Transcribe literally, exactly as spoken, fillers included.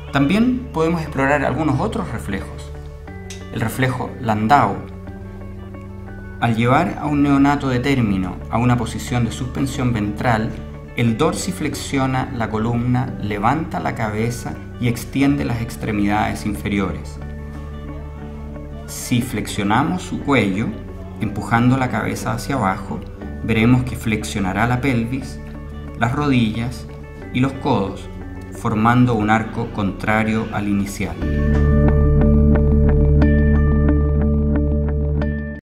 También podemos explorar algunos otros reflejos. El reflejo Landau. Al llevar a un neonato de término a una posición de suspensión ventral, el dorsiflexiona la columna, levanta la cabeza y extiende las extremidades inferiores. Si flexionamos su cuello, empujando la cabeza hacia abajo, veremos que flexionará la pelvis, las rodillas y los codos, formando un arco contrario al inicial.